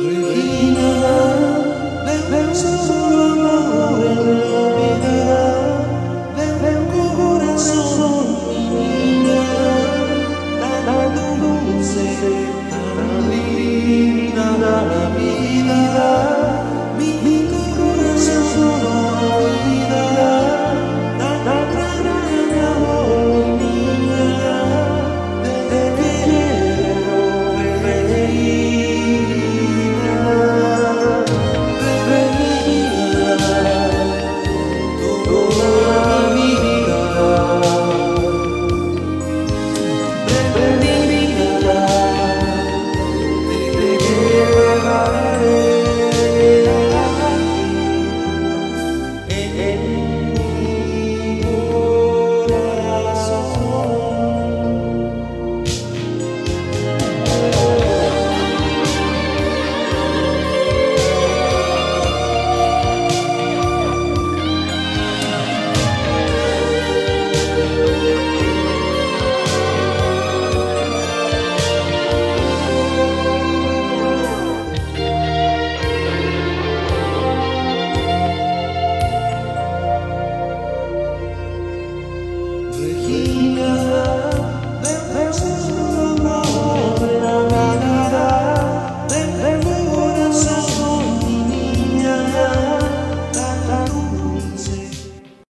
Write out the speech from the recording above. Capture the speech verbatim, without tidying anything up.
Regina, de un solo amor en la vida, de un corazón, mi niña, tan dulce, tan linda, mi vida.